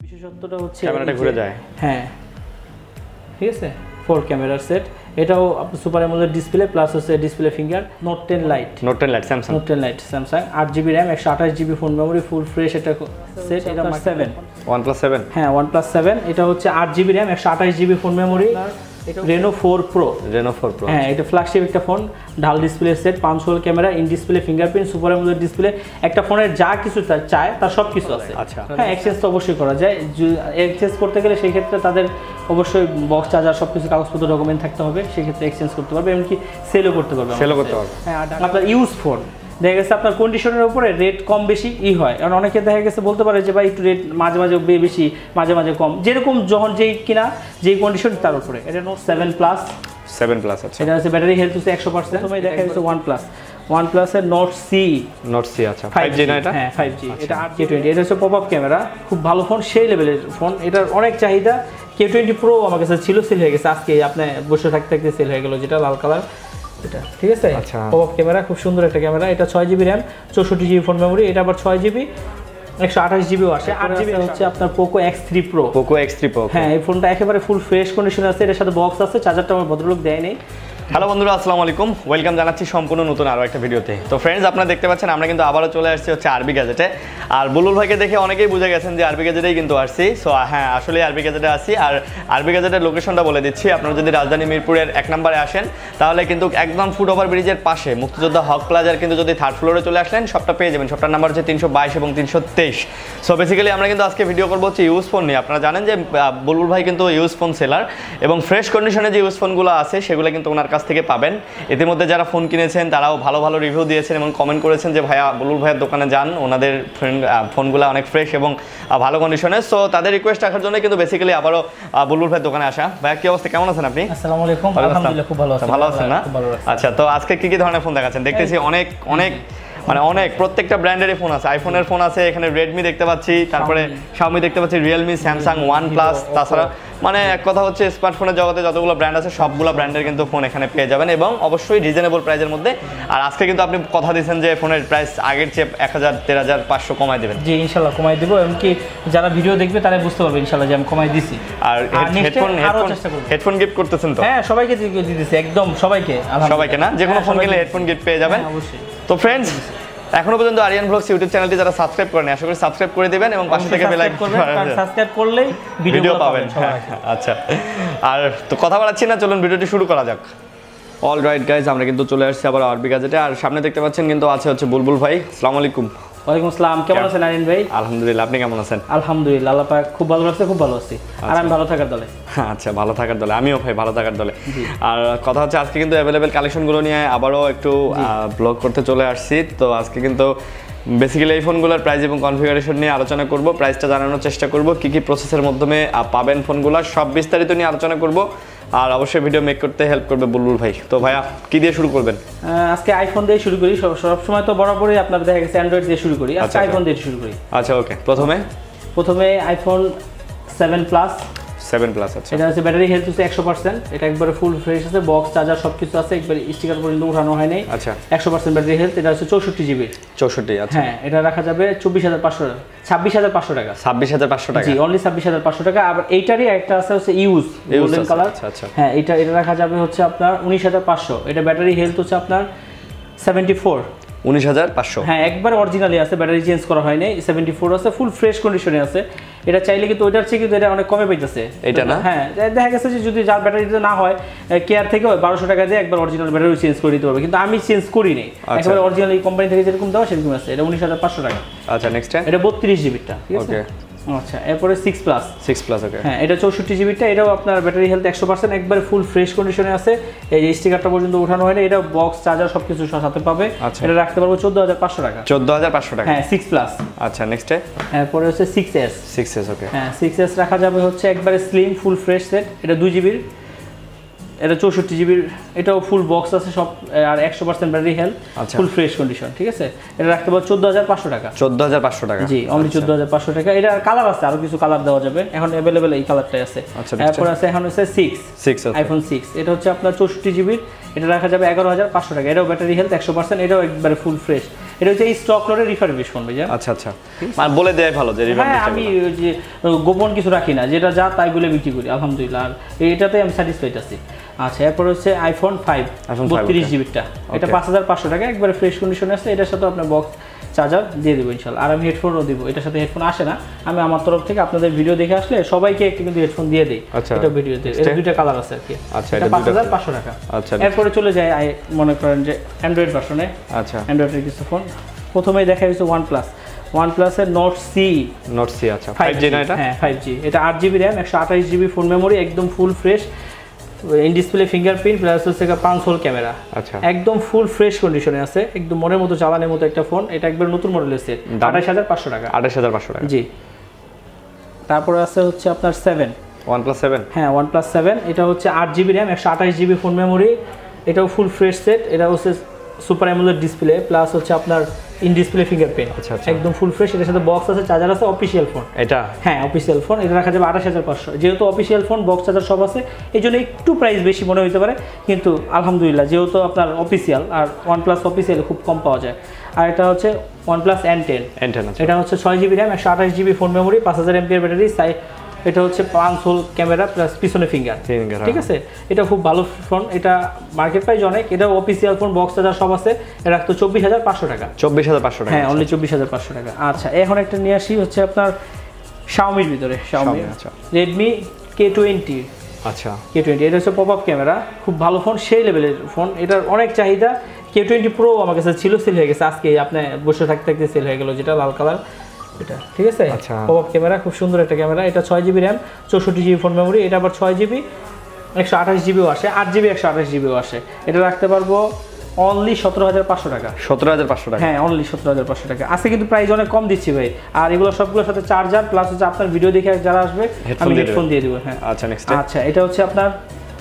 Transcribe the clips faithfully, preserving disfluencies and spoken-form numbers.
বিশেষত্বটা হচ্ছে ক্যামেরাটা ঘুরে যায়। হ্যাঁ ঠিক আছে, ফোর ক্যামেরার সেট। এটাও সুপার অ্যামোলেড ডিসপ্লে প্লাস হচ্ছে display finger. Note ten lite, note ten lite Samsung, note ten lite Samsung, আট জিবি র্যাম, একশো আঠাশ GB phone memory, full fresh এটা সেট। এটা সেভেন OnePlus সেভেন, হ্যাঁ OnePlus সেভেন। এটা হচ্ছে আট জিবি র্যাম, একশো আঠাশ GB phone memory. Reno four pro, Reno four pro, হ্যাঁ এটা ফ্ল্যাগশিপ একটা ফোন। ঢাল ডিসপ্লে সেট, পাঁচ hole camera, in display fingerprint, super AMOLED display. একটা ফোনের যা কিছু চায় তার সব কিছু আছে। আচ্ছা হ্যাঁ এক্সচেঞ্জ তো অবশ্যই করা যায়। এক্সচেঞ্জ করতে গেলে সেই ক্ষেত্রে তাদের অবশ্যই বক্স চার্জার সব কিছু কাগজপত্র ডকুমেন্ট থাকতে হবে, সেই ক্ষেত্রে এক্সচেঞ্জ করতে পারবে, এমনকি সেলও করতে পারবে। সেলও করতে পারবে। হ্যাঁ আপনার ইউজ ফোন দেখা গেছে আপনার কন্ডিশনের উপরে রেট কম বেশি ই হয়, কারণ অনেকে দেখা গেছে বলতে পারে যে ভাই একটু রেট মাঝে মাঝে বেশি মাঝে মাঝে কম, যেরকম যখন যেই কিনা যেই কন্ডিশন তার উপরে। এটা note seven plus, seven plus আছে। এটা হচ্ছে ব্যাটারি হেলথ হচ্ছে একশো পার্সেন্ট। প্রথমে দেখা যাচ্ছে OnePlus, OnePlus এর নোট সি, নোট সি আচ্ছা ফাইভ জি না এটা? হ্যাঁ ফাইভ জি। এটা আট কে টোয়েন্টি, এটা হচ্ছে পপ আপ ক্যামেরা, খুব ভালো ফোন, সেই লেভেলের ফোন। এটার অনেক চাহিদা। কে টোয়েন্টি প্রো আমার কাছে ছিল, সেল হয়ে গেছে আজকে, আপনি বসে থাকতে থাকতে সেল হয়ে গেল, যেটা লাল কালার এটা, ঠিক আছে। আচ্ছা পপ আপ ক্যামেরা, খুব সুন্দর একটা ক্যামেরা। এটা ছয় জিবি র্যাম, চৌষট্টি জিবি ফোন মেমোরি। এটা আবার ছয় জিবি, একশো আঠাশ জিবিও আসে। আট জিবি হচ্ছে আপনার Poco X three pro, Poco X three pro. হ্যাঁ এই ফোনটা একেবারে ফুল ফ্রেশ কন্ডিশনে আছে। এর সাথে বক্স আছে, চার্জারটা আমার ভদ্রলোক দেয় নেই। হ্যালো বন্ধুরা, আসসালামু আলাইকুম, ওয়েলকাম জানাচ্ছি সম্পূর্ণ নতুন আরও একটা ভিডিওতে। তো ফ্রেন্ডস, আপনারা দেখতে পাচ্ছেন আমরা কিন্তু আবারও চলে আসছি হচ্ছে আরবি গ্যাজেটে। আর বুলবুল ভাইকে দেখে অনেকেই বুঝে গেছেন যে আরবি গ্যাজেটেই কিন্তু আসছি। সো হ্যাঁ, আসলে আরবি গ্যাজেটে আসছি। আর আরবি গ্যাজেটের লোকেশনটা বলে দিচ্ছি। আপনারা যদি রাজধানী মিরপুরের এক নম্বরে আসেন, তাহলে কিন্তু একদম ফুট ওভার ব্রিজের পাশে মুক্তিযোদ্ধা হক প্লাজার কিন্তু যদি থার্ড ফ্লোরে চলে আসলেন, সবটা পেয়ে যাবেন। সবটার নাম্বার হচ্ছে তিনশো বাইশ এবং তিনশো তেইশ। সো বেসিক্যালি আমরা কিন্তু আজকে ভিডিও করবো হচ্ছে ইউজ ফোন নিয়ে। আপনারা জানেন যে বুলবুল ভাই কিন্তু ইউজ ফোন সেলার, এবং ফ্রেশ কন্ডিশনে যে ইউজ ফোনগুলো আছে সেগুলো কিন্তু ওনার কাছ থেকে পাবেন। ইতিমধ্যে যারা ফোন কিনেছেন তারাও ভালো ভালো রিভিউ দিয়েছেন এবং কমেন্ট করেছেন যে ভাইয়া বুলবুল ভাইয়ের দোকানে যান, ওনাদের ফোনগুলো অনেক ফ্রেশ এবং ভালো কন্ডিশনে। সো তাদের রিকোয়েস্ট রাখার জন্য কিন্তু বেসিক্যালি আবারও বুলবুল ভাইয়ের দোকানে আসা। ভাইয়া কি অবস্থা, কেমন আছেন আপনি? আসসালামু আলাইকুম, আলহামদুলিল্লাহ খুব ভালো আছি। ভালো আছেন না? আচ্ছা, তো আজকে কি কি ধরনের ফোন দেখাচ্ছেন? দেখতেছি অনেক অনেক মানে অনেক প্রত্যেকটা ব্র্যান্ডেরই ফোন আছে। আইফোনের ফোন আছে, এখানে রেডমি দেখতে পাচ্ছি, তারপরে শাওমি দেখতে পাচ্ছি, রিয়েলমি, স্যামসাং, OnePlus, তাছাড়া মানে এক কথা হচ্ছে স্মার্টফোনের জগতে যতগুলো ব্র্যান্ড আছে সবগুলো ব্র্যান্ডের কিন্তু ফোন এখানে পেয়ে যাবেন, এবং অবশ্যই রিজনেবল প্রাইসের মধ্যে। আর আজকে কিন্তু আপনি কথা দিয়েছেন যে ফোনের প্রাইস আগের চেয়ে এক হাজার দেড় হাজার পাঁচশো কমাই দেবেন। জি ইনশাল্লাহ কমাই দেবো, এমনকি যারা ভিডিও দেখবে তারা বুঝতে পারবে ইনশাল্লাহ যে আমি কমাই দিছি। আর হেডফোন হেডফোন গিফট করতেছেন তো? হ্যাঁ সবাইকে দিতেছি, একদম সবাইকে, সবাইকে না, যে কোনো ফোন কিনলে হেডফোন গিফট পেয়ে যাবেন অবশ্যই। তো ফ্রেন্ডস, এখনো পর্যন্ত আরিয়ান ব্লগস ইউটিউব চ্যানেলটি যারা সাবস্ক্রাইব করেন, আশা করি সাবস্ক্রাইব করে দিবেন এবং পাশে থেকে বেল আইকন সাবস্ক্রাইব করলেই ভিডিও পাবেন সবাই। আচ্ছা, আর তো কথা বলাচ্ছি না, চলুন ভিডিওটি শুরু করা যাক। অল রাইট গাইজ, আমরা কিন্তু চলে আসছি আবার আরবি গ্যাজেটে। আর সামনে দেখতে পাচ্ছেন কিন্তু আছে হচ্ছে বুলবুল ভাই। আসসালামু আলাইকুম। ওয়ালাইকুম আসসালাম, কেমন আছেন আরিয়ান ভাই? আলহামদুলিল্লাহ, আপনি কেমন আছেন? আলহামদুলিল্লাহ, আল্লাহ পাক খুব ভালো রাখছে, খুব ভালো আছি। আর আমি ভালো থাকার দলে। আচ্ছা, ভালো থাকার দলে, আমিও ভাই ভালো থাকার দলে। আর কথা হচ্ছে আজকে কিন্তু অ্যাভেলেবেল কালেকশনগুলো নিয়ে আবারও একটু ব্লগ করতে চলে আসছি। তো আজকে কিন্তু বেসিক্যালি এই ফোনগুলোর প্রাইস এবং কনফিগারেশন নিয়ে আলোচনা করব, প্রাইসটা জানানোর চেষ্টা করব, কী কী প্রসেসের মাধ্যমে পাবেন ফোনগুলো, সব বিস্তারিত নিয়ে আলোচনা করব। আর অবশ্যই ভিডিও মেক করতে হেল্প করবে বুলবুল ভাই। তো ভাইয়া কি দিয়ে শুরু করবেন? আজকে আইফোন দিয়ে শুরু করি। সব সময় তো বরাবরই আপনার দেখা গেছে অ্যান্ড্রয়েড দিয়ে শুরু করি, আজকে আইফোন দিয়ে শুরু করি। আচ্ছা ওকে, প্রথমে প্রথমে iPhone seven plus. Seven plus আছে। এটা হচ্ছে ব্যাটারি হেলথ হচ্ছে একশো পার্সেন্ট। এটা একবারে ফুল ফ্রেশ আছে, বক্স চার্জার সব কিছু আছে, একবারে স্টিকার পর্যন্ত উঠানো হয় নাই। আচ্ছা, একশো পার্সেন্ট ব্যাটারি হেলথ। এটা হচ্ছে চৌষট্টি জিবি। চৌষট্টি, আচ্ছা। হ্যাঁ এটা রাখা যাবে চব্বিশ হাজার পাঁচশো টাকা, ছাব্বিশ হাজার পাঁচশো টাকা। ছাব্বিশ হাজার পাঁচশো টাকা, জি অনলি ছাব্বিশ হাজার পাঁচশো টাকা। আবার এইটারই একটা আছে হচ্ছে ইউজ গোল্ডেন কালার। আচ্ছা, হ্যাঁ এটা এটা রাখা যাবে হচ্ছে আপনার উনিশ হাজার পাঁচশো। এটা ব্যাটারি হেলথ হচ্ছে আপনার সেভেন্টি ফোর, উনিশ হাজার পাঁচশো। হ্যাঁ একবার অরিজিনালি আছে, ব্যাটারি চেঞ্জ করা হয়নি, সেভেন্টি ফোর আছে, ফুল ফ্রেশ কন্ডিশনে আছে। এটা চাইলে কিন্তু ওইটার চেয়ে কিন্তু এটা অনেক কমে পাইতেছে এটা না। হ্যাঁ দেখা গেছে যে যদি যার ব্যাটারিতে না হয় কেয়ার থেকে বারোশো টাকা দিয়ে একবার অরিজিনাল ব্যাটারি চেঞ্জ করে দিতে পারবে, কিন্তু আমি চেঞ্জ করি নাই, একেবারে অরিজিনাল এই কোম্পানি থেকে যেরকম দেওয়া সেরকম আছে। এটা উনিশ হাজার পাঁচশো টাকা। আচ্ছা নেক্সট, এটা বত্রিশ জিবিটা, ঠিক আছে। আচ্ছা এরপরে six plus. Six plus okay. হ্যাঁ এটা চৌষট্টি জিবিটা। এটাও আপনার ব্যাটারি হেলথ একশো পার্সেন্ট, একবারে ফুল ফ্রেশ কন্ডিশনে আছে। এই যে স্টিকারটা পর্যন্ত উঠানো হয়নি। এটা বক্স চার্জার সবকিছু সাথে পাবে। এটা রাখতে পারবো চোদ্দ হাজার পাঁচশো টাকা। চোদ্দ হাজার পাঁচশো টাকা, হ্যাঁ সিক্স প্লাস। আচ্ছা নেক্সট, এরপরে হচ্ছে six S. Six S okay. হ্যাঁ সিক্স এস রাখা যাবে হচ্ছে একবারে স্লিম ফুল ফ্রেশ সেট। এটা দুই জিবির, এটা চৌষট্টি জিবির, এটাও ফুল বক্স আছে সব, আর একশো percent battery health, full fresh condition, ঠিক আছে। এটা রাখতে পারবো চোদ্দ হাজার পাঁচশো টাকা। চোদ্দ হাজার পাঁচশো টাকা, জি অনলি চোদ্দ হাজার পাঁচশো টাকা। এটা কালার আছে, আরো কিছু কালার দেওয়া যাবে, এখন অ্যাভেলেবেল এই কালারটাই আছে। এরপরে আছে এখন হচ্ছে সিক্স, সিক্স আইফোন সিক্স। এটা হচ্ছে আপনার চৌষট্টি জিবির, এটা রাখা যাবে এগারো হাজার পাঁচশো টাকা। এটাও ব্যাটারি হেলথ একশো পার্সেন্ট, এটাও একবারে ফুল ফ্রেশ। এটা হচ্ছে এই স্টক লটের রিফারবিশ ফোন ভাইয়া। আচ্ছা আচ্ছা, মানে বলে দেয় ভালো যে রিফারবিশ। হ্যাঁ, আমি যে গোপন কিছু রাখি না, যেটা যা তাই বলে বিক্রি করি আলহামদুলিল্লাহ, আর এটাতে আমি স্যাটিসফাইড আছি। আচ্ছা, এরপর হচ্ছে আইফোন ফাইভ বত্রিশ জিবিটা, এটা পাঁচ হাজার পাঁচশো টাকা, একবারে ফ্রেশ কন্ডিশনে আছে। এটার সাথে আপনার বক্স চার্জার দিয়ে দেবো ইনশাল্লাহ, আর আমি হেডফোনও দিব। এটার সাথে হেডফোন আসে না, আমি আমার তরফ থেকে আপনাদের ভিডিও দেখে আসলে সবাইকে একটু কিন্তু হেডফোন দিয়ে দিই। এটা ভিডিওতে এটা দুইটা কালার আছে আর কি। আচ্ছা, এটা পাঁচ হাজার পাঁচশো টাকা। আচ্ছা, এরপরে চলে যায় মনে করেন যে অ্যান্ড্রয়েড ভার্সনে। আচ্ছা, অ্যান্ড্রয়েডের কিছু ফোন প্রথমেই দেখা যাচ্ছে ওয়ান প্লাস ওয়ান প্লাসের নোট সি নোট সি আচ্ছা ফাইভ জি না এটা? হ্যাঁ ফাইভ জি, এটা আট জিবি র্যাম, একশো আঠাশ জিবি ফোন মেমোরি, একদম full fresh, in display fingerprint plus হচ্ছে পাঁচ হোল ক্যামেরা। আচ্ছা, একদম ফুল ফ্রেশ কন্ডিশনে আছে, একদম মনের মতো চালানোর মতো একটা ফোন। এটা একবার নতুন মডেলের সেট, আঠাশ হাজার পাঁচশো টাকা। আঠাশ হাজার পাঁচশো টাকা জি। তারপরে আছে হচ্ছে আপনার সেভেন ওয়ান প্লাস সেভেন। হ্যাঁ ওয়ান প্লাস সেভেন, এটা হচ্ছে আট জিবি র্যাম, একশো আঠাশ জিবি ফোন মেমোরি, এটাও ফুল ফ্রেশ সেট। এটা হচ্ছে সুপার অ্যামোলেড ডিসপ্লে প্লাস হচ্ছে আপনার ইন ডিসপ্লে ফিঙ্গারপ্রিন্ট। আচ্ছা আচ্ছা, একদম ফুল ফ্রেশ। এটার সাথে বক্স আছে, চার্জার আছে, অফিসিয়াল ফোন এটা। হ্যাঁ অফিসিয়াল ফোন, এটা রাখা যাবে আঠাশ হাজার পাঁচশো। যেহেতু অফিসিয়াল ফোন, বক্স চার্জার সব আছে, এই জন্য একটু প্রাইস বেশি মনে হতে পারে, কিন্তু আলহামদুলিল্লাহ যেহেতু আপনার অফিসিয়াল, আর ওয়ান প্লাস অফিসিয়াল খুব কম পাওয়া যায়। আর এটা হচ্ছে ওয়ান প্লাস এন টেন। এটা হচ্ছে ছয় জিবি র্যাম, একশো আঠাশ জিবি ফোন মেমোরি, পাঁচ হাজার এমপিআর ব্যাটারি, সাই এটা হচ্ছে পাঁচ হোল ক্যামেরা প্লাস পিছনে ফিঙ্গার। ঠিক আছে, এটা খুব ভালো ফোন। এটা মার্কেট প্রাইস অনেক, এটা অফিসিয়াল ফোন, বক্স চার্জার সব আছে। এটা রাখতো চব্বিশ হাজার পাঁচশো টাকা। চব্বিশ হাজার পাঁচশো টাকা, হ্যাঁ অনলি চব্বিশ হাজার পাঁচশো টাকা। আচ্ছা, এখন একটা নিয়ে আসি হচ্ছে আপনার শাওমির ভিতরে, শাওমি রেডমি কে টোয়েন্টি। আচ্ছা, কে টোয়েন্টি এটা হচ্ছে পপ আপ ক্যামেরা, খুব ভালো ফোন, সেই লেভেলের ফোন। এটার অনেক চাহিদা। কে টোয়েন্টি প্রো আমার কাছে ছিল, সেল হয়ে গেছে আজকে, আপনি বসে থাকতে থাকতে সেল হয়ে গেল, যেটা লাল কালার এটা। ঠিক আছে, পপ আপ ক্যামেরা, খুব সুন্দর একটা ক্যামেরা। এটা ছয় জিবি র্যাম, চৌষট্টি জিবি ফোন মেমোরি, এটা আবার ছয় জিবি একশো আঠাশ জিবিও আসে, আট জিবি একশো আঠাশ জিবিও আসে। এটা রাখতে পারবো অনলি সতেরো হাজার পাঁচশো টাকা। সতেরো হাজার পাঁচশো টাকা, হ্যাঁ অনলি সতেরো হাজার পাঁচশো টাকা। আজকে কিন্তু প্রাইস অনেক কম দিচ্ছি ভাই। আর এগুলো সবগুলোর সাথে চার্জার প্লাস হচ্ছে আপনার ভিডিও দেখে যারা আসবে আমি হেডফোন দিয়ে দেবো। হ্যাঁ আচ্ছা, নেক্সট। আচ্ছা, এটা হচ্ছে আপনার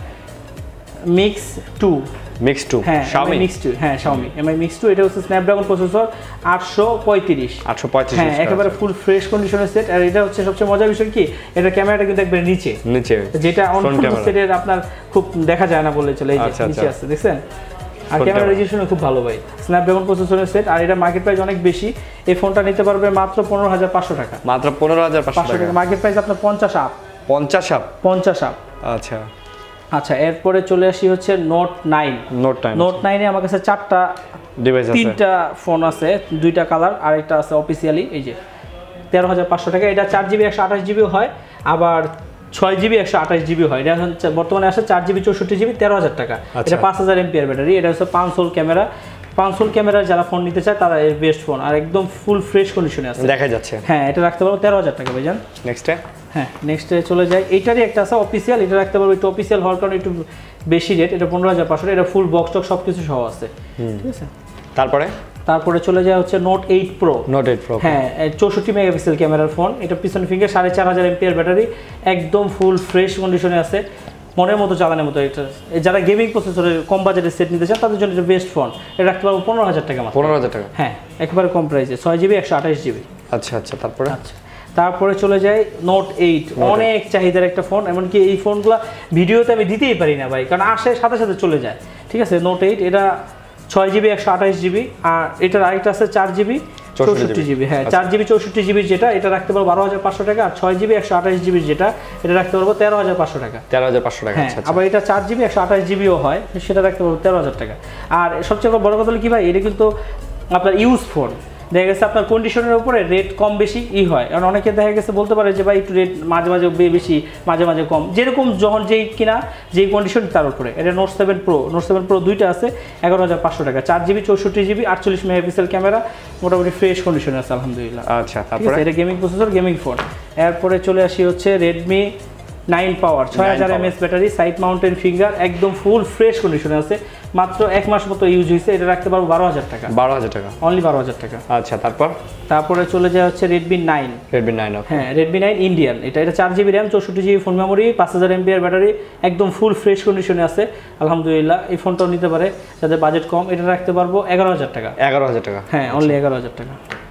মিক্স টু। মিক্স টু, হ্যাঁ শাওমি মিক্স টু, হ্যাঁ শাওমি এমআই মিক্স টু। এটা হচ্ছে স্ন্যাপড্রাগন প্রসেসর, আটশো পঁয়ত্রিশ। আটশো পঁয়ত্রিশ, হ্যাঁ একেবারে ফুল ফ্রেশ কন্ডিশনের সেট। আর এটা হচ্ছে সবচেয়ে মজার বিষয় কি, এটা ক্যামেরাটা কিন্তু একবার নিচে নিচে, যেটা অন্য সেটের আপনার খুব দেখা যায় না বলে চলে, এই যে নিচে আছে, দেখছেন। আর ক্যামেরা রেজলিউশন খুব ভালো ভাই, স্ন্যাপড্রাগন প্রসেসরের সেট। আর এটা মার্কেট প্রাইস অনেক বেশি, এই ফোনটা নিতে পারবে মাত্র পনেরো হাজার পাঁচশো টাকা। মাত্র পনেরো হাজার পাঁচশো টাকা। মার্কেট প্রাইস আপনার পঞ্চাশ আপ। পঞ্চাশ আপ, পঞ্চাশ আপ। আচ্ছা আচ্ছা, এরপরে চলে আসি হচ্ছে note nine. Note nine note নাইনে আমার কাছে চারটা ডিভাইস আছে, তিনটা ফোন আছে, দুইটা কালার, আর একটা আছে অফিসিয়ালি। এই যে তেরো হাজার পাঁচশো টাকা। এটা চার জিবি একশো আঠাশ জিবিও হয়, আবার ছয় জিবি একশো আঠাশ জিবি হয়। এটা হচ্ছে বর্তমানে আসে চার জিবি চৌষট্টি জিবি, তেরো হাজার টাকা। এটা পাঁচ হাজার এমপিআর ব্যাটারি। এটা হচ্ছে punch hole camera. Punch hole camera যারা ফোন নিতে চায় তারা এর বেস্ট ফোন, আর একদম ফুল ফ্রেশ কন্ডিশনে আছে, দেখা যাচ্ছে। হ্যাঁ এটা রাখতে পারবো তেরো হাজার টাকা ভাইজান। নেক্সটে হ্যাঁ নেক্সটে চলে যায়, এইটারই একটা আছে অফিসিয়াল, এটা রাখতে পারবো একটু অফিসিয়াল হওয়ার কারণে একটু বেশি রেট। এটা পনেরো হাজার পাঁচশো, এটা ফুল বক্স টক সব কিছু সহ আছে। ঠিক আছে, তারপরে তারপরে চলে যায় হচ্ছে note eight pro. Note eight pro হ্যাঁ চৌষট্টি মেগাপিক্সেল ক্যামেরার ফোন। এটা পিছন ফিঙ্গার, সাড়ে চার হাজার এমপিআর ব্যাটারি, একদম ফুল ফ্রেশ কন্ডিশনে আছে, মনের মতো চালানোর মতো। এটা যারা গেমিং প্রসেসরের কম বাজেটের সেট নিতে চান তাদের জন্য এটা বেস্ট ফোন। এটা রাখতে পারবো পনেরো হাজার টাকা। পনেরো হাজার টাকা হ্যাঁ একেবারে কম প্রাইসে, ছয় জিবি একশো আঠাশ জিবি। আচ্ছা আচ্ছা, তারপরে আচ্ছা তারপরে চলে যায় নোট এইট। অনেক চাহিদার একটা ফোন, এমনকি এই ফোনগুলো ভিডিওতে আমি দিতেই পারি না ভাই, কারণ আসে সাথে সাথে চলে যায়। ঠিক আছে, নোট এইট এটা ছয় জিবি একশো আঠাশ জিবি, আর এটার আরেকটা আছে চার জিবি চৌষট্টি জিবি। হ্যাঁ চার জিবি চৌষট্টি জিবির যেটা, এটা রাখতে পারবো বারো হাজার পাঁচশো টাকা। আর ছয় জিবি একশো আঠাশ জিবির যেটা, এটা রাখতে পারবো তেরো হাজার পাঁচশো টাকা। তেরো হাজার পাঁচশো টাকা হ্যাঁ। আবার এটা চার জিবি একশো আঠাশ জিবিও হয়, সেটা রাখতে পারবো তেরো হাজার টাকা। আর সবচেয়ে বড় কথা হলো কি ভাই, এটা কিন্তু আপনার ইউজ ফোন, দেখা গেছে আপনার কন্ডিশনের উপরে রেট কম বেশি ই হয়। কারণ অনেকে দেখা গেছে বলতে পারে যে ভাই একটু রেট মাঝে মাঝে বেশি মাঝে মাঝে কম, যেরকম যখন যেই কিনা যেই কন্ডিশন তার উপরে। এটা note seven pro, note seven pro দুইটা আছে, এগারো হাজার পাঁচশো টাকা। চার জিবি চৌষট্টি জিবি আটচল্লিশ মেগাপিক্সেল ক্যামেরা, মোটামুটি ফ্রেশ কন্ডিশনে আছে আলহামদুলিল্লাহ। আচ্ছা তারপরে এটা গেমিং প্রসেসর, গেমিং ফোন। এরপরে চলে আসি হচ্ছে রেডমি নাইন পাওয়ার, ছয় হাজার এমএস ব্যাটারি, সাইড মাউন্টেন ফিঙ্গার, একদম ফুল ফ্রেশ কন্ডিশনে আছে, মাত্র এক মাস মতো ইউজ হয়েছে। এটা রাখতে পারবো বারো হাজার টাকা। বারো হাজার টাকা অনলি বারো হাজার টাকা। আচ্ছা তারপর তারপরে চলে যায় হচ্ছে রেডমি নাইন। রেডমি নাইন হ্যাঁ রেডমি নাইন ইন্ডিয়ান। এটা এটা চার জিবি র্যাম, চৌষট্টি জিবি ফোন মেমোরি, পাঁচ হাজার এমপিআর ব্যাটারি, একদম ফুল ফ্রেশ কন্ডিশনে আছে আলহামদুলিল্লাহ। এই ফোনটাও নিতে পারে যাদের বাজেট কম। এটা রাখতে পারবো এগারো হাজার টাকা। এগারো হাজার টাকা হ্যাঁ অনলি এগারো হাজার টাকা।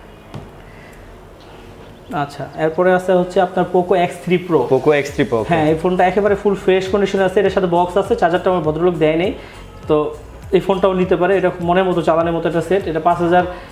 আচ্ছা এরপরে আছে হচ্ছে আপনার Poco X three pro. Poco X three pro হ্যাঁ এই ফোনটা একেবারে ফুল ফ্রেশ কন্ডিশনে আছে, এর সাথে বক্স আছে, চার্জারটা আমার ভদ্রলোক দেয় নেই, তো এই ফোনটাও নিতে পারে। এটা মনের মতো চালানোর মতো একটা সেট। এটা পাঁচ হাজার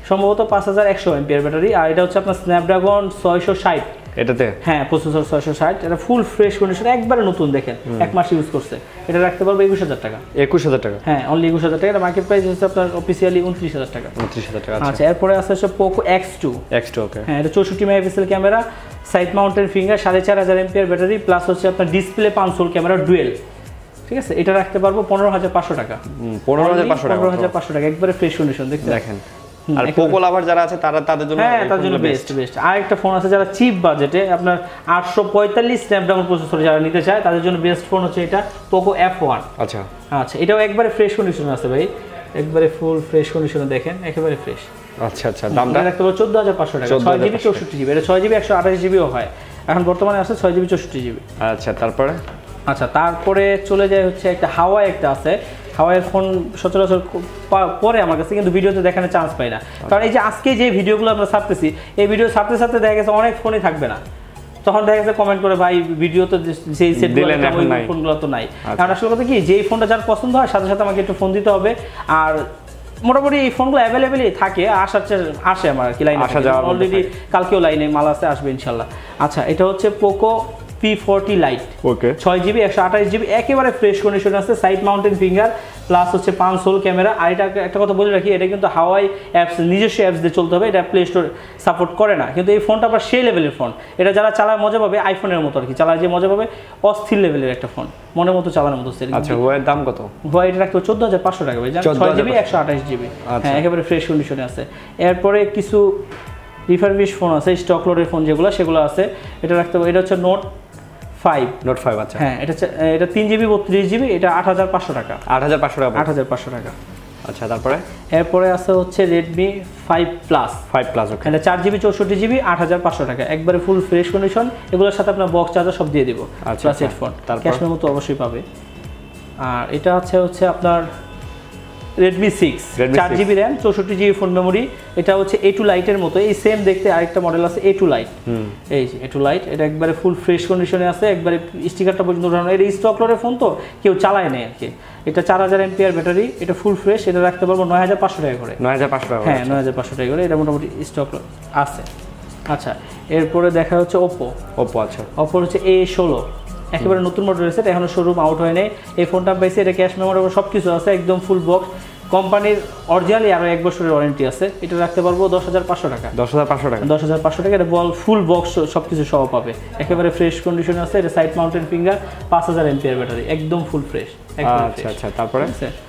সম্ভবত পাঁচ হাজার একশো এমপিআর ব্যাটারি, আর এটা হচ্ছে আপনার স্ন্যাপড্রাগন ছয়শো ষাট এটাতে, হ্যাঁ প্রসেসর ছয়শো ষাট, এটা ফুল ফ্রেশ কন্ডিশন একবারে নতুন, দেখেন এক মাস ইউজ করছে। এটা রাখতে পারবো একুশ হাজার টাকা। একুশ হাজার টাকা, হ্যাঁ অনলি একুশ হাজার টাকা। এটা মার্কেট প্রাইস হচ্ছে আপনার অফিসিয়ালি উনত্রিশ হাজার টাকা। উনত্রিশ হাজার টাকা। আচ্ছা এরপরে আছে হচ্ছে Poco X two. X two okay, হ্যাঁ এটা চৌষট্টি megapixel camera, side mounted finger, সাড়ে চার হাজার এমপিআর ব্যাটারি, প্লাস হচ্ছে আপনার ডিসপ্লে পাঁচশোল ক্যামেরা ডুয়েল, ঠিক আছে। এটা রাখতে পারবো পনেরো হাজার পাঁচশো টাকা। পনেরো হাজার পাঁচশো টাকা, পনেরো হাজার পাঁচশো টাকা একবারে ফ্রেশ কন্ডিশন, দেখতে দেখেন। আর পোকো লাভার যারা আছে তারা তাদের জন্য, হ্যাঁ তাদের জন্য বেস্ট বেস্ট। আর একটা ফোন আছে যারা চিপ বাজেটে আপনার আটশো পঁয়তাল্লিশ স্ন্যাপড্রাগন প্রসেসর যারা নিতে চায় তাদের জন্য বেস্ট ফোন হচ্ছে এটা পোকো এফ ওয়ান। আচ্ছা আচ্ছা এটাও একবারে ফ্রেশ কন্ডিশনে আছে ভাই, একবারে ফুল ফ্রেশ কন্ডিশনে, দেখেন একেবারে ফ্রেশ। আচ্ছা আচ্ছা দামটা রাখতে পারবো চোদ্দ হাজার পাঁচশো টাকা, ছয় জিবি চৌষট্টি জিবি। এটা ছয় জিবি একশো আঠাশ জিবিও হয়, এখন বর্তমানে আছে ছয় জিবি চৌষট্টি জিবি। আচ্ছা তারপরে, আচ্ছা তারপরে চলে যায় হচ্ছে একটা হাওয়াই একটা আছে। হাওয়াইয়ের ফোন সচরাচর পরে আমার কাছে, কিন্তু ভিডিওতে দেখানোর চান্স পাই না, কারণ এই যে আজকে যে ভিডিওগুলো আমরা ছাপতেছি এই ভিডিও ছাপতে ছাপতে দেখা গেছে অনেক ফোনই থাকবে না, তখন দেখা গেছে কমেন্ট করে ভাই ভিডিও তো যেই সেটগুলো ওই ফোনগুলো তো নাই। কারণ আসলে কথা কি যেই ফোনটা যার পছন্দ হয় সাথে সাথে আমাকে একটু ফোন দিতে হবে, আর মোটামুটি এই ফোনগুলো অ্যাভেলেবেলই থাকে, আসার আসে আমার আর কি লাইনে, অলরেডি কালকেও লাইনে মাল আছে, আসবে ইনশাল্লাহ। আচ্ছা এটা হচ্ছে Poco P forty lite, okay ছয় জিবি একশো আঠাশ জিবি একেবারে ফ্রেশ কন্ডিশন আছে, সাইড মাউন্টেন ফিঙ্গার, প্লাস হচ্ছে পাঁচ সোল ক্যামেরা। আর এটা একটা কথা বলে রাখি, এটা কিন্তু হাওয়াই অ্যাপস নিজস্ব অ্যাপস দিয়ে চলতে হবে, এটা প্লে স্টোর সাপোর্ট করে না, কিন্তু এই ফোনটা আবার সেই লেভেলের ফোন, এটা যারা চালায় মজা পাবে আইফোনের মতো আর কি, চালায় যে মজা পাবে অস্থির লেভেলের একটা ফোন, মনের মতো চালানোর মতো। আচ্ছা ওয়ের দাম কত? ভাই এটা রাখতে চোদ্দ হাজার পাঁচশো টাকা ভাই, ছয় জিবি একশো আঠাশ জিবি, হ্যাঁ একেবারে ফ্রেশ কন্ডিশনে আছে। এরপরে কিছু রিফারবিশ ফোন আছে, স্টক লোডের ফোন যেগুলো সেগুলো আছে, এটা রাখতে হবে। এটা হচ্ছে নোট ফাইভ, নোট ফাইভ আচ্ছা হ্যাঁ এটা এটা তিন জিবি বত্রিশ জিবি, এটা আট হাজার পাঁচশো টাকা। আট হাজার পাঁচশো টাকা, আট হাজার পাঁচশো টাকা। আচ্ছা তারপরে এরপরে আছে হচ্ছে Redmi five plus, five plus okay, এটা চার জিবি চৌষট্টি জিবি আট হাজার পাঁচশো টাকা, একবারে ফুল ফ্রেশ কন্ডিশন। এগুলোর সাথে আপনার বক্স চার্জার সব দিয়ে দিব, প্লাস হেডফোন, ক্যাশ মেমো তো অবশ্যই পাবে। আর এটা হচ্ছে হচ্ছে আপনার রেডমি সিক্স, চার জিবি র্যাম চৌষট্টি জিবি ফোন মেমোরি, এটা হচ্ছে এ টু লাইটের মতো, এই সেম দেখতে আরেকটা মডেল আছে এ টু লাইট, এই যে এ টু লাইট, এটা একবারে ফুল ফ্রেশ কন্ডিশনে আছে, একবারে স্টিকারটা পর্যন্ত উঠানো, এটা স্টক লোডের ফোন তো কেউ চালায় নেই আর কি। এটা চার হাজার এমপিআর ব্যাটারি, এটা ফুল ফ্রেশ, এটা রাখতে পারবো নয় হাজার পাঁচশো টাকা করে। নয় হাজার পাঁচশো টাকা, হ্যাঁ নয় হাজার পাঁচশো টাকা করে, এটা মোটামুটি স্টক আছে। আচ্ছা এরপরে দেখা হচ্ছে ওপো, ওপো আচ্ছা ওপোর হচ্ছে এ ষোলো, একেবারে নতুন মডেল রয়েছে, এখনো শোরুম আউট হয় নাই। এই ফোনটা পাইছে, এটা ক্যাশ মেমোরি সব কিছু আছে, একদম ফুল বক্স, কোম্পানির অরিজিনালি আরও এক বছরের ওয়ারেন্টি আছে। এটা রাখতে পারবো দশ হাজার পাঁচশো টাকা, দশ হাজার পাঁচশো টাকা, দশ হাজার পাঁচশো টাকা। এটা বল ফুল বক্স সব কিছু সহ পাবে, একেবারে ফ্রেশ কন্ডিশন আছে। এটা সাইড মাউন্টেন ফিঙ্গার, পাঁচ হাজার এমপিআর ব্যাটারি, একদম ফুল ফ্রেশ। আচ্ছা আচ্ছা তারপরে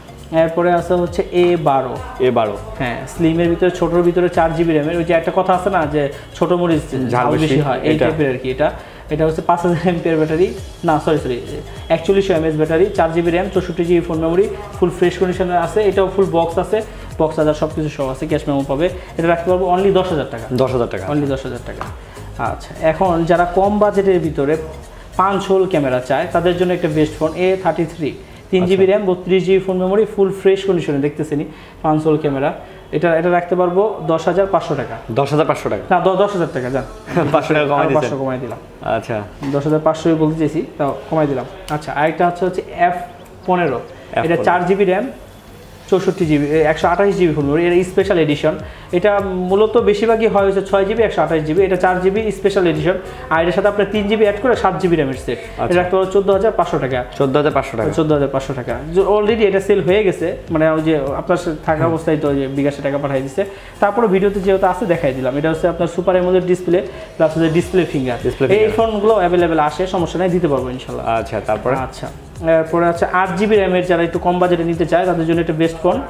এরপরে আছে হচ্ছে এ বারো, এ বারো হ্যাঁ স্লিমের ভিতরে ছোটোর ভিতরে চার জিবি র্যামের, ওই যে একটা কথা আছে না যে ছোটো মরিচ ঝাল বেশি হয়, এই টাইপের আর কি। এটা এটা হচ্ছে পাঁচ হাজার এমপিআর ব্যাটারি, না সরি সরি একচল্লিশশো এমএএচ ব্যাটারি, চার জিবি র্যাম চৌষট্টি GB phone memory, full fresh কন্ডিশনে আছে। এটাও ফুল বক্স আছে, বক্স চার্জার সব কিছু সব আছে, ক্যাশ মেমো পাবে। এটা রাখতে পারবো অনলি দশ হাজার টাকা, দশ হাজার টাকা অনলি দশ হাজার টাকা। আচ্ছা এখন যারা কম বাজেটের ভিতরে পাঁচ হোল ক্যামেরা চায় তাদের জন্য একটা best phone A thirty three, তিন জিবি র্যাম বত্রিশ GB phone memory, full fresh কন্ডিশনে দেখতেছেনি, পাঁচ হোল ক্যামেরা। এটা এটা রাখতে পারবো দশ হাজার পাঁচশো টাকা, দশ হাজার পাঁচশো টাকা না দশ হাজার টাকা, যান পাঁচশো টাকা কমাই পাঁচশো কমাই দিলাম। আচ্ছা দশ হাজার পাঁচশোই বলতে চেয়েছি, তাও কমাই দিলাম। আচ্ছা আরেকটা হচ্ছে হচ্ছে এফ পনেরো, এটা চার জিবি র্যাম চৌষট্টি জিবি একশো আঠাশ জিবি ফোন মেমোরি, এটা স্পেশাল এডিশন। এটা মূলত বেশিরভাগই হয় হচ্ছে ছয় জিবি একশো আঠাশ জিবি, এটা চার জিবি স্পেশাল এডিশন, আর এর সাথে আপনার তিন জিবি অ্যাড করে সাত জিবি র্যামের সেট। এটা রাখতে পারবো চোদ্দ হাজার পাঁচশো টাকা, চোদ্দ হাজার পাঁচশো টাকা, চোদ্দ হাজার পাঁচশো টাকা। অলরেডি এটা সেল হয়ে গেছে, মানে ওই যে আপনার থাকা অবস্থায় তো যে বিকাশে টাকা পাঠিয়ে দিচ্ছে, তারপরে ভিডিওতে যেহেতু আছে দেখাই দিলাম। এটা হচ্ছে আপনার সুপার এমোলেড ডিসপ্লে প্লাস হচ্ছে ডিসপ্লে ফিঙ্গার, এই ফোনগুলো অ্যাভেলেবেল আসে, সমস্যা নেই, দিতে পারবো ইনশাল্লাহ। আচ্ছা তারপরে আচ্ছা এরপরে আছে আট জিবি র্যামের, যারা একটু কম বাজেটে নিতে চায় তাদের জন্য একটা best phone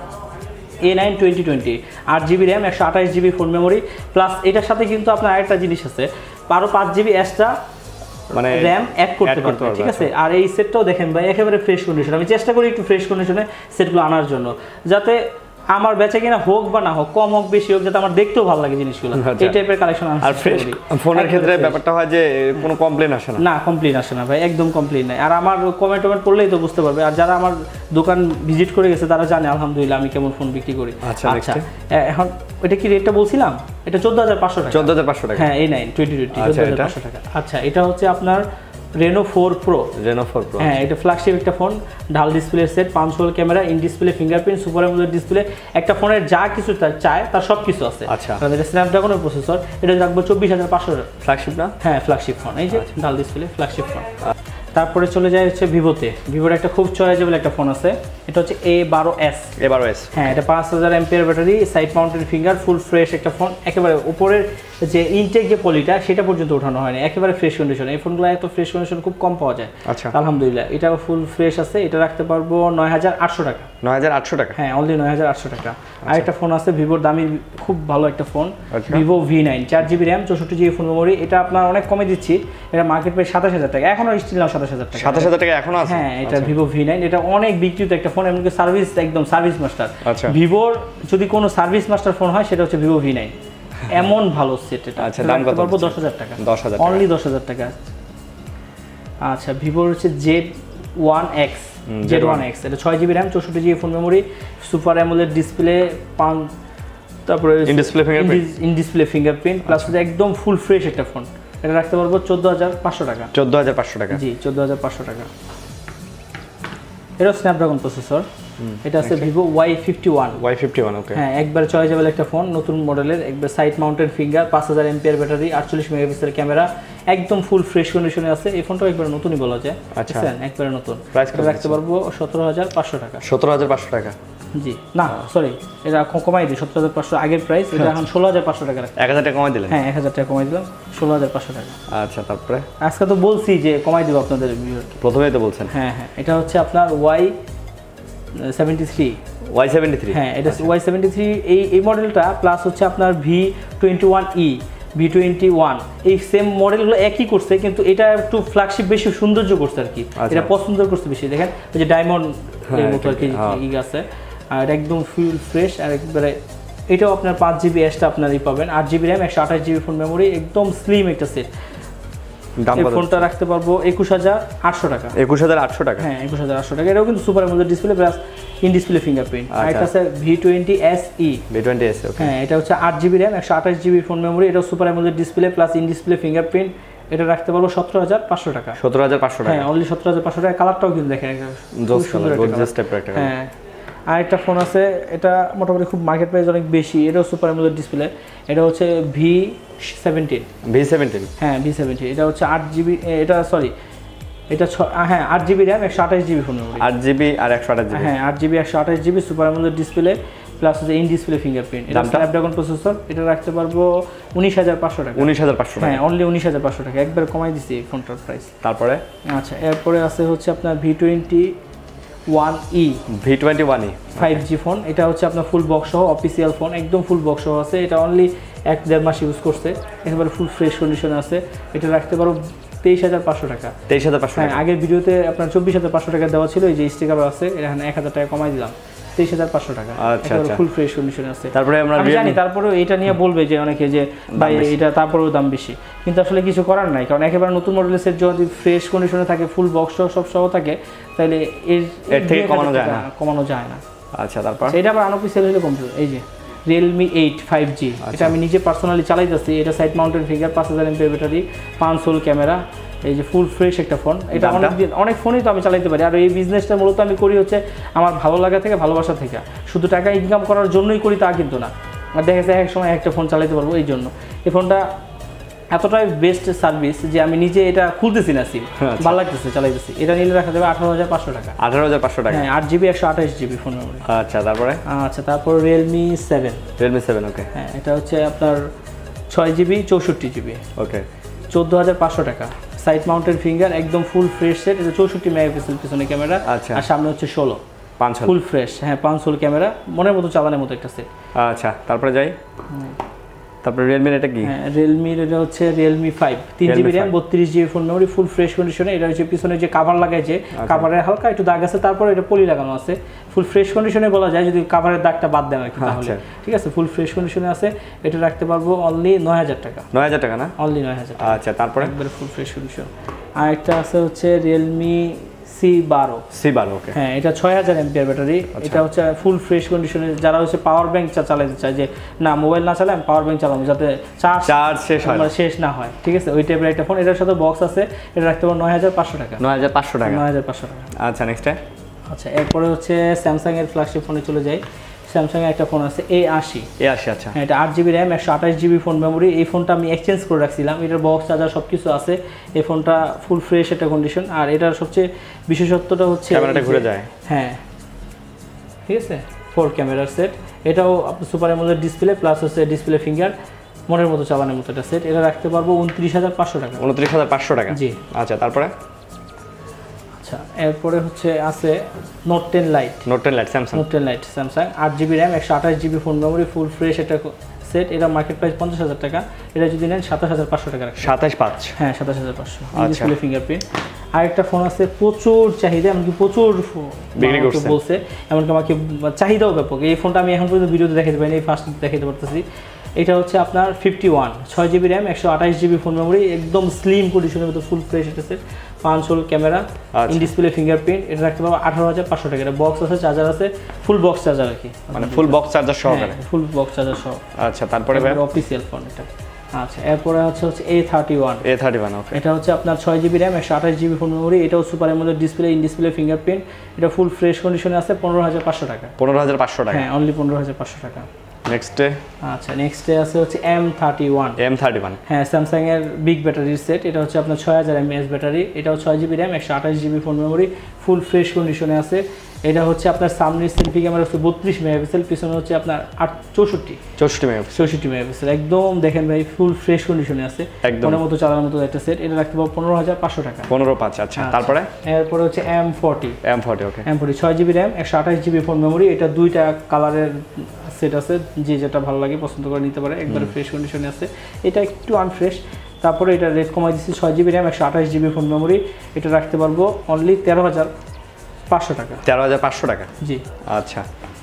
A nine twenty twenty, আট জিবি র্যাম একশো আঠাশ জিবি ফোন মেমোরি, প্লাস এটার সাথে কিন্তু আপনার আরেকটা জিনিস আছে, আরও পাঁচ জিবি এক্সট্রা মানে র্যাম অ্যাড করতে পারবে, ঠিক আছে। আর এই সেটটাও দেখেন ভাই একেবারে ফ্রেশ কন্ডিশন, আমি চেষ্টা করি একটু ফ্রেশ কন্ডিশনে সেটগুলো আনার জন্য, যাতে আমার বেচা কিনা হোক বা না হোক, কম হোক বেশি হোক, যাতে আমার দেখতেও ভালো লাগে জিনিসগুলো, এই টাইপের কালেকশন। আর ফ্রেশ ফোনের ক্ষেত্রে ব্যাপারটা হয় যে কোনো কমপ্লেন আসে না, না কমপ্লেন আসে না ভাই, একদম কমপ্লেন নাই। আর আমার কমেন্ট টমেন্ট পড়লেই তো বুঝতে পারবে, আর যারা আমার দোকান ভিজিট করে গেছে তারা জানে আলহামদুলিল্লাহ আমি কেমন ফোন বিক্রি করি। আচ্ছা এখন এটা কি রেটটা বলছিলাম, এটা চোদ্দ হাজার পাঁচশো টাকা, চোদ্দ হাজার পাঁচশো টাকা, হ্যাঁ এই নাইন টোয়েন্টি টোয়েন্টি চোদ্দ হাজার পাঁচশো টাকা। আচ্ছা এটা হচ্ছে আপনার Reno four pro. Reno four pro, হ্যাঁ এটা ফ্ল্যাগশিপ একটা ফোন, ঢাল ডিসপ্লে সেট, পাঁচ hole camera, in display fingerprint, super AMOLED display, একটা ফোনের যা কিছু তার চায় তার সব কিছু আছে। আচ্ছা, এটা স্ন্যাপড্রাগনের প্রসেসর, এটা রাখবো চব্বিশ হাজার পাঁচশো। ফ্ল্যাগশিপ না? হ্যাঁ ফ্ল্যাগশিপ ফোন, এই যে ঢাল ডিসপ্লে ফ্ল্যাগশিপ ফোন। তারপরে চলে যায় হচ্ছে ভিভোতে। ভিভোর একটা খুব চয়েজেবল একটা ফোন আছে, এটা হচ্ছে এ বারো এস। এ বারো এস, হ্যাঁ এটা পাঁচ হাজার এমপিআর battery, side mounted finger, full fresh একটা ফোন, একেবারে উপরের যে ইনটেক যে পলিটা সেটা পর্যন্ত ওঠানো হয়নি, একেবারে ফ্রেশ কন্ডিশন। এই ফোনগুলো এত ফ্রেশ কন্ডিশন খুব কম পাওয়া যায়। আচ্ছা আলহামদুলিল্লাহ এটাও ফুল ফ্রেশ আছে। এটা রাখতে পারবো নয় হাজার আটশো টাকা। নয় হাজার আটশো টাকা? হ্যাঁ অনলি নয় হাজার আটশো টাকা। আর একটা ফোন আছে ভিভোর দামি খুব ভালো একটা ফোন, ভিভো ভি নাইন, চার জিবি র্যাম, চৌষট্টি জিবি ফোন মেমোরি। এটা আপনার অনেক কমে দিচ্ছি, এটা মার্কেট প্রাইস সাতাশ হাজার টাকা, এখনো স্টিল নাও সাতাশ হাজার টাকা। সাতাশ হাজার টাকা এখনো আছে? হ্যাঁ এটা ভিভো ভি নাইন, এটা অনেক বিক্রিত একটা ফোন, এমনকি সার্ভিস একদম সার্ভিস মাস্টার। আচ্ছা ভিভোর যদি কোনো সার্ভিস মাস্টার ফোন হয় সেটা হচ্ছে ভিভো ভি নাইন, এমন ভালো সেট এটা। আচ্ছা দাম কত পারবো? দশ হাজার টাকা। দশ হাজার অনলি দশ হাজার টাকা। আচ্ছা ভিভোর হচ্ছে Z one X, Z one X, এটা ছয় জিবি র্যাম, চৌষট্টি GB phone memory, super AMOLED display, পান, তারপরে in display fingerprint, in display fingerprint plus একদম ফুল ফ্রেশ একটা ফোন। এটা রাখতে পারবো চোদ্দ হাজার পাঁচশো টাকা। চোদ্দ হাজার পাঁচশো টাকা? জি চোদ্দ হাজার পাঁচশো টাকা। এটা স্ন্যাপড্রাগন প্রসেসর, এটা আছে Vivo Y fifty one. Y fifty one, okay. হ্যাঁ একবার চয়েজেবল একটা ফোন, নতুন মডেলের, একবার সাইড মাউন্টেড ফিঙ্গার, পাঁচ হাজার এমপিআর ব্যাটারি, আটচল্লিশ মেগাপিক্সেল ক্যামেরা, একদম ফুল ফ্রেশ কন্ডিশনে আছে। এই ফোনটাও একবার নতুনই বলা যায়। আচ্ছা একবারে নতুন। প্রাইস কত রাখতে পারবো সতেরো হাজার পাঁচশো টাকা। সতেরো হাজার পাঁচশো টাকা? জি না সরি, এটা কমাই দিই, সতেরো হাজার পাঁচশো আগের প্রাইস, এটা এখন ষোলো হাজার পাঁচশো টাকা রাখতে। এক হাজার টাকা কমাই দিলেন? হ্যাঁ এক হাজার টাকা কমাই দিলাম, ষোলো হাজার পাঁচশো টাকা। আচ্ছা তারপরে? আজকে তো বলছি যে কমাই দিব আপনাদের, প্রথমেই তো বলছেন। হ্যাঁ হ্যাঁ এটা হচ্ছে আপনার Y seventy three. Y seventy three? হ্যাঁ এটা ওয়াই সেভেন্টি থ্রি, এই এই মডেলটা প্লাস হচ্ছে আপনার V twenty one E, V twenty one, এই সেম মডেলগুলো একই করছে, কিন্তু এটা একটু ফ্ল্যাগশিপ বেশি সৌন্দর্য করছে আর কি, এটা পছন্দ করছে বেশি। দেখেন ওই যে ডায়মন্ড এর মতো আর কি ই আছে, আর এটা একদম ফুল ফ্রেশ। আর একবারে এটাও আপনার পাঁচ জিবি এসটা আপনারই পাবেন, আট জিবি র্যাম, একশো আঠাশ জিবি ফোন মেমোরি, একদম স্লিম একটা সেট। এই ফোনটা রাখতে পারবো একুশ হাজার আটশো টাকা। একুশ হাজার আটশো টাকা? হ্যাঁ একুশ হাজার আটশো টাকা। এটাও কিন্তু super AMOLED display plus in display fingerprint. আর এটা আছে V twenty S E. V twenty S, okay. হ্যাঁ এটা হচ্ছে আট জিবি র্যাম, একশো আঠাশ জিবি ফোন মেমোরি, এটাও super AMOLED display plus in display fingerprint. এটা রাখতে পারবো সতেরো হাজার পাঁচশো টাকা। সতেরো হাজার পাঁচশো টাকা? হ্যাঁ অনলি সতেরো হাজার পাঁচশো টাকা। কালারটাও কিন্তু দেখেন একটা। হ্যাঁ আর একটা ফোন আছে, এটা মোটামুটি খুব মার্কেট প্রাইস অনেক বেশি, এটাও সুপার অ্যামোলেড ডিসপ্লে, এটা হচ্ছে ভি সেভেন্টিন। V seventeen? হ্যাঁ ভি সেভেন্টিন, এটা হচ্ছে আট জিবি, এটা সরি এটা হ্যাঁ আট জিবি র্যাম, একশো আঠাশ জিবি ফোন মেমোরি। আট জিবি আর একশো আঠাশ জিবি? হ্যাঁ আট জিবি একশো আঠাশ GB, super AMOLED display plus হচ্ছে ইন ডিসপ্লে ফিঙ্গারপ্রিন্ট। এটা স্ন্যাপড্রাগন প্রসেসর, এটা রাখতে পারবো উনিশ হাজার পাঁচশো টাকা। উনিশ হাজার পাঁচশো টাকা? হ্যাঁ অনলি উনিশ হাজার পাঁচশো টাকা, একবার কমাই দিচ্ছি এই ফোনটার প্রাইস। তারপরে? আচ্ছা এরপরে আছে হচ্ছে আপনার V twenty one E. V twenty one E five G phone, এটা হচ্ছে আপনার ফুল বক্স সহ অফিসিয়াল ফোন, একদম ফুল বক্স সহ আছে। এটা অনলি এক দেড় মাস ইউজ করছে, একেবারে ফুল ফ্রেশ কন্ডিশনে আছে। এটা রাখতে পারো তেইশ হাজার পাঁচশো টাকা। তেইশ হাজার পাঁচশো টাকা? আগের ভিডিওতে আপনার চব্বিশ হাজার পাঁচশো টাকা দেওয়া ছিল, এই যে স্টিকার আছে, এখানে এক হাজার টাকা কমাই দিলাম, তেইশ হাজার পাঁচশো টাকা। আচ্ছা আচ্ছা, ফুল ফ্রেশ কন্ডিশনে আছে। তারপরে আমরা জানি তারপরেও এটা নিয়ে বলবে যে অনেকে যে ভাই এটা তারপরেও দাম বেশি, কিন্তু আসলে কিছু করার নাই, কারণ একেবারে নতুন মডেলের সেট যদি ফ্রেশ কন্ডিশনে থাকে, ফুল বক্স সব সহ থাকে, তাহলে এর এর থেকে কমানো যায় না, কমানো যায় না। আচ্ছা তারপর? এটা আবার আনঅফিসিয়াল হলে কমবে। এই যে রিয়েলমি এইট ফাইভ জি, এটা আমি নিজে পার্সোনালি চালাইতেছি। এটা সাইড মাউন্টেড ফিঙ্গার, পাঁচ হাজার এমপিআর ব্যাটারি, পাঁচ হোল ক্যামেরা, এই যে ফুল ফ্রেশ একটা ফোন। এটা অনেক দিন অনেক ফোনই তো আমি চালাইতে পারি। আর এই বিজনেসটা মূলত আমি করি হচ্ছে আমার ভালো লাগা থেকে, ভালোবাসা থেকে, শুধু টাকা ইনকাম করার জন্যই করি তা কিন্তু না। আর দেখা যাচ্ছে এক সময় একটা ফোন চালাইতে পারবো, এই জন্য এই ফোনটা এতটাই বেস্ট সার্ভিস যে আমি নিজে এটা খুলতেছি না, সিম ভালো লাগতেছে চালাইতেছি। এটা নিলে রাখা যাবে আঠারো হাজার পাঁচশো টাকা। আঠারো হাজার পাঁচশো টাকা? হ্যাঁ আট জিবি একশো আঠাশ জিবি ফোন মেমোরি। আচ্ছা তারপরে? আচ্ছা তারপর Realme seven. Realme seven, okay. হ্যাঁ এটা হচ্ছে আপনার ছয় জিবি চৌষট্টি জিবি, ওকে, চোদ্দো হাজার পাঁচশো টাকা। সাইড মাউন্টেড ফিঙ্গার, একদম ফুল ফ্রেশ সেট, এটা চৌষট্টি মেগাপিক্সেল পিছনে ক্যামেরা, আচ্ছা, আর সামনে হচ্ছে ষোলো, পাঁচ ফুল ফ্রেশ। হ্যাঁ পাঁচ হোল ক্যামেরা, মনের মতো চালানোর মতো একটা সেট। আচ্ছা তারপরে যাই, তারপরে রিয়েলমির এটা কি? হ্যাঁ রিয়েলমির এটা হচ্ছে রিয়েলমি ফাইভ, তিন জিবি র্যাম, বত্রিশ GB phone memory, full fresh কন্ডিশনে। এটা হচ্ছে পিছনে যে কাভার লাগাইছে, কাভারের হালকা একটু দাগ আছে, তারপরে এটা পলি লাগানো আছে, ফুল ফ্রেশ কন্ডিশনে বলা যায় যদি কাভারের দাগটা বাদ দেন আর কি, তাহলে ঠিক আছে। ফুল ফ্রেশ কন্ডিশনে আছে, এটা রাখতে পারবো অনলি নয় হাজার টাকা। নয় হাজার টাকা না? অনলি নয় হাজার। আচ্ছা তারপরে? একবারে ফুল ফ্রেশ কন্ডিশন। আর একটা আছে হচ্ছে রিয়েলমি সি বারো সি বারো ওকে হ্যাঁ এটা ছয় হাজার এমপিআর ব্যাটারি এটা হচ্ছে ফুল ফ্রেশ কন্ডিশনে যারা হচ্ছে পাওয়ার ব্যাংক চালাতে চায় যে না মোবাইল না চালাম পাওয়ার ব্যাংক চালাবো যাতে চার্জ চার্জ শেষ হয় শেষ না হয় ঠিক আছে ওই টাইপের একটা ফোন এটার সাথে বক্স আছে এটা রাখতে পারবো নয় হাজার পাঁচশো টাকা নয় হাজার পাঁচশো টাকা নয় হাজার পাঁচশো টাকা আচ্ছা নেক্সট আচ্ছা এরপরে হচ্ছে স্যামসাং এর ফ্ল্যাগশিপ ফোনে চলে যাই স্যামসাং এর একটা ফোন আছে এ আশি এ আশি আচ্ছা হ্যাঁ এটা আট জিবি র্যাম একশো আঠাশ জিবি ফোন মেমোরি এই ফোনটা আমি এক্সচেঞ্জ করে রাখছিলাম এটার বক্স চার্জার সব কিছু আছে এই ফোনটা ফুল ফ্রেশ একটা কন্ডিশন আর এটার সবচেয়ে বিশেষত্বটা হচ্ছে ক্যামেরাটা ঘুরে যায় হ্যাঁ ঠিক আছে ফোর ক্যামেরার সেট এটাও সুপার অ্যামোলেড ডিসপ্লে প্লাস হচ্ছে ডিসপ্লে ফিঙ্গার মনের মতো চালানোর মতো একটা সেট এটা রাখতে পারবো উনত্রিশ হাজার পাঁচশো টাকা উনত্রিশ হাজার পাঁচশো টাকা জি আচ্ছা তারপরে আচ্ছা এরপরে হচ্ছে আছে note ten lite note ten lite Samsung note ten lite Samsung আট জিবি র্যাম একশো আঠাশ GB phone memory full fresh একটা সেট এটা মার্কেট প্রাইস পঞ্চাশ হাজার টাকা এটা যদি নেন সাতাশ হাজার পাঁচশো টাকা সাতাশ পাঁচ হ্যাঁ সাতাশ হাজার পাঁচশো ডিসপ্লে ফিঙ্গারপ্রিন্ট আরেকটা ফোন আছে প্রচুর চাহিদা এমনকি প্রচুর বিক্রি করছে বলছে এমনকি আমাকে চাহিদাও ব্যাপক এই ফোনটা আমি এখন পর্যন্ত ভিডিওতে দেখাতে পারিনি ফার্স্ট দেখাতে পারতেছি এটা হচ্ছে আপনার ফিফটি ওয়ান ছয় জিবি র্যাম একশো আঠাশ জিবি ফোন মেমোরি একদম স্লিম কন্ডিশনের মতো ফুল ফ্রেশ এটা সেট পাঁচ hole camera in display fingerprint এটা রাখতে পারবো আঠারো হাজার পাঁচশো টাকা এটা বক্স আছে চার্জার আছে ফুল বক্স চার্জার আর কি মানে ফুল বক্স চার্জার সহকারে ফুল বক্স চার্জার সহ আচ্ছা তারপরে ভাই অফিসিয়াল ফোন এটা আচ্ছা এরপরে হচ্ছে হচ্ছে A thirty one A thirty one okay এটা হচ্ছে আপনার ছয় জিবি র্যাম একশো আঠাশ জিবি ফোন মেমোরি এটাও super AMOLED display in display fingerprint এটা ফুল ফ্রেশ কন্ডিশনে আছে পনেরো হাজার পাঁচশো টাকা পনেরো হাজার পাঁচশো টাকা হ্যাঁ অনলি পনেরো হাজার পাঁচশো টাকা নেক্সটে আচ্ছা নেক্সটে আছে হচ্ছে M thirty one M thirty one হ্যাঁ স্যামসাং এর বিগ ব্যাটারির সেট এটা হচ্ছে আপনার ছয় হাজার এমএএস ব্যাটারি এটাও ছয় জিবি র্যাম একশো আঠাশ GB phone memory full fresh কন্ডিশনে আছে এটা হচ্ছে আপনার সামনের সেলফি ক্যামেরা হচ্ছে বত্রিশ মেগাপিক্সেল পিছনে হচ্ছে আপনার আট চৌষট্টি চৌষট্টি মেগাপিক্সেল চৌষট্টি মেগাপিক্সেল একদম দেখেন ভাই ফুল ফ্রেশ কন্ডিশনে আছে মনের মতো চালানোর মতো একটা সেট এটা রাখতে পারবো পনেরো হাজার পাঁচশো টাকা পনেরো পাঁচ আচ্ছা তারপরে এরপরে হচ্ছে M forty M forty okay M forty ছয় জিবি র্যাম একশো আঠাশ জিবি ফোন মেমোরি এটা দুইটা কালারের সেট আছে যে যেটা ভালো লাগে পছন্দ করে নিতে পারে একবারে ফ্রেশ কন্ডিশনে আছে এটা একটু আনফ্রেশ তারপরে এটা রেট কমাই দিচ্ছি ছয় জিবি র্যাম একশো আঠাশ জিবি ফোন মেমোরি এটা রাখতে পারবো অনলি তেরো হাজার পাঁচশো টাকা তেরো হাজার পাঁচশো টাকা জি আচ্ছা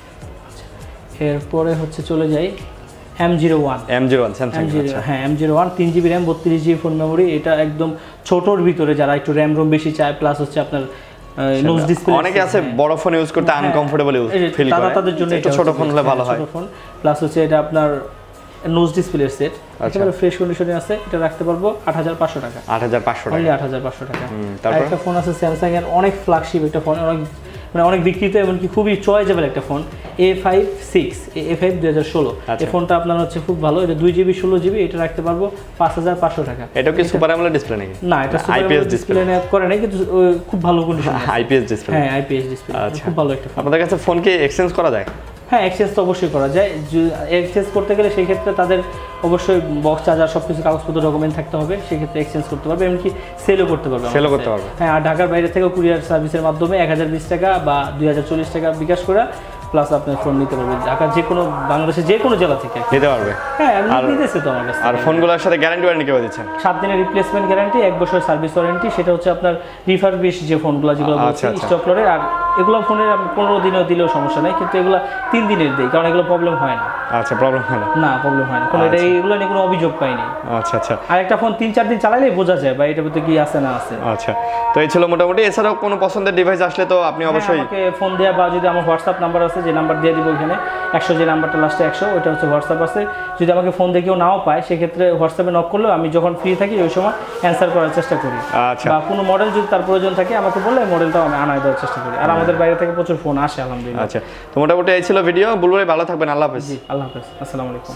এরপরে হচ্ছে চলে যাই M zero one M zero one Samsung হ্যাঁ এম জিরো ওয়ান তিন জিবি র্যাম বত্রিশ জিবি ফোন মেমোরি এটা একদম ছোটোর ভিতরে যারা একটু র্যাম রোম বেশি চায় প্লাস হচ্ছে আপনার নোজ ডিসপ্লে অনেকে আছে বড় ফোন ইউজ করতে আনকমফোর্টেবল ফিল করে তাদের জন্য একটু ছোট ফোন হলে ভালো হয় ছোট ফোন প্লাস হচ্ছে এটা আপনার নোজ ডিসপ্লের সেট একেবারে ফ্রেশ কন্ডিশনে আছে এটা রাখতে পারবো আট হাজার পাঁচশো টাকা আট হাজার পাঁচশো টাকা আট হাজার পাঁচশো টাকা আর একটা ফোন আছে স্যামসাং এর অনেক ফ্ল্যাগশিপ একটা ফোন অনেক মানে অনেক বিক্রিত এমনকি খুবই চয়েজেবল একটা phone A five six A five দুই হাজার ষোলো এই ফোনটা আপনার হচ্ছে খুব ভালো এটা দুই জিবি ষোলো জিবি এটা রাখতে পারবো পাঁচ হাজার পাঁচশো টাকা এটা কি সুপার অ্যামোলেড ডিসপ্লে নাকি না এটা আইপিএস ডিসপ্লে করে নাই কিন্তু খুব ভালো কন্ডিশন আইপিএস ডিসপ্লে হ্যাঁ আইপিএস ডিসপ্লে খুব ভালো একটা ফোন আপনাদের কাছে ফোন কি এক্সচেঞ্জ করা যায় হ্যাঁ এক্সচেঞ্জ তো অবশ্যই করা যায় এক্সচেঞ্জ করতে গেলে সেই ক্ষেত্রে তাদের অবশ্যই বক্স চার্জার সব কিছু কাগজপত্র ডকুমেন্ট থাকতে হবে সেই ক্ষেত্রে এক্সচেঞ্জ করতে পারবে এমনকি সেলও করতে পারবে সেলও করতে পারবে হ্যাঁ আর ঢাকার বাইরে থেকেও কুরিয়ার সার্ভিসের মাধ্যমে এক হাজার বিশ টাকা বা দুই হাজার চল্লিশ টাকা বিকাশ করে প্লাস আপনার ফোন নিতে পারবেন ঢাকার যে কোনো বাংলাদেশের যে কোনো জেলা থেকে নিতে পারবে হ্যাঁ আমি নিতেছি তো আমার কাছে আর ফোনগুলোর সাথে গ্যারান্টি ওয়ারেন্টি কেউ দিচ্ছেন সাত দিনের রিপ্লেসমেন্ট গ্যারান্টি এক বছর সার্ভিস ওয়ারেন্টি সেটা হচ্ছে আপনার রিফারবিশ যে ফোনগুলো যেগুলো বলছি স্টক লটের আর এগুলো ফোনের পনেরো দিনেও দিলেও সমস্যা নেই কিন্তু এগুলো তিন দিনের দেয় কারণ এগুলো প্রবলেম হয় না আচ্ছা প্রবলেম হয় না না প্রবলেম হয় না কোনো এটা এগুলো নিয়ে কোনো অভিযোগ পাইনি আচ্ছা আচ্ছা আর একটা ফোন তিন চার দিন চালালেই বোঝা যায় বা এটার ভিতরে কি আছে না আছে আচ্ছা তো এই ছিল মোটামুটি এছাড়াও কোনো পছন্দের ডিভাইস আসলে তো আপনি অবশ্যই আমাকে ফোন দেওয়া বা যদি আমার হোয়াটসঅ্যাপ নাম্বার আছে যে নাম্বার দিয়ে দিব ওখানে একশো যে নাম্বারটা লাস্টে একশো ওইটা হচ্ছে হোয়াটসঅ্যাপ আছে যদি আমাকে ফোন দিয়ে কেউ নাও পায় সেক্ষেত্রে হোয়াটসঅ্যাপে নক করলেও আমি যখন ফ্রি থাকি ওই সময় অ্যান্সার করার চেষ্টা করি আচ্ছা বা কোনো মডেল যদি তার প্রয়োজন থাকে আমাকে বললে মডেলটাও আমি আনায় দেওয়ার চেষ্টা করি আর আমাদের বাইরে থেকে প্রচুর ফোন আসে আলহামদুলিল্লাহ আচ্ছা তো মোটামুটি এই ছিল ভিডিও বুলবুল ভাই ভালো থাকবেন আল্লাহ হাফেজ জি আল্লাহ হাফেজ আসসালামু আলাইকুম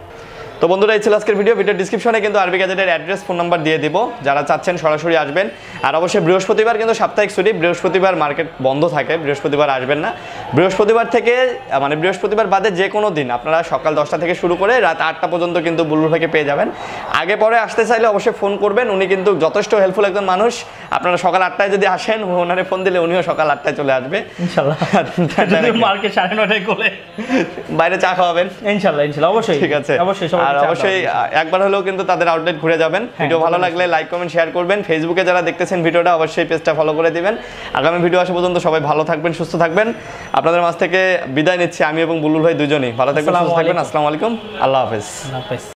তো বন্ধুরা এই ছিল আজকের ভিডিও ভিডিও ডিসক্রিপশনে কিন্তু আরবি গ্যাজেটের অ্যাড্রেস ফোন নাম্বার দিয়ে দিব যারা চাচ্ছেন সরাসরি আসবেন আর অবশ্যই বৃহস্পতিবার কিন্তু সাপ্তাহিক ছুটি বৃহস্পতিবার মার্কেট বন্ধ থাকে বৃহস্পতিবার আসবেন না বৃহস্পতিবার থেকে মানে বৃহস্পতিবার বাদে যে কোনো দিন আপনারা সকাল দশটা থেকে শুরু করে রাত আটটা পর্যন্ত কিন্তু বুলবুল ভাইকে পেয়ে যাবেন আগে পরে আসতে চাইলে অবশ্যই ফোন করবেন উনি কিন্তু যথেষ্ট হেল্পফুল একজন মানুষ আপনারা সকাল আটটায় যদি আসেন ওনারে ফোন দিলে উনিও সকাল আটটায় চলে আসবে ইনশাআল্লাহ মার্কেট সাড়ে নটায় করে বাইরে চা খাওয়াবেন ইনশাআল্লাহ ইনশাআল্লাহ অবশ্যই ঠিক আছে অবশ্যই আর অবশ্যই একবার হলেও কিন্তু তাদের আউটলেট ঘুরে যাবেন ভিডিও ভালো লাগলে লাইক কমেন্ট শেয়ার করবেন ফেসবুকে যারা দেখতেছেন ভিডিওটা অবশ্যই পেজটা ফলো করে দিবেন আগামী ভিডিও আসা পর্যন্ত সবাই ভালো থাকবেন সুস্থ থাকবেন আপনাদের মাঝ থেকে বিদায় নিচ্ছি আমি এবং বুলবুল ভাই দুজনেই ভালো থাকবেন সুস্থ থাকবেন আসসালামু আলাইকুম আল্লাহ হাফেজ।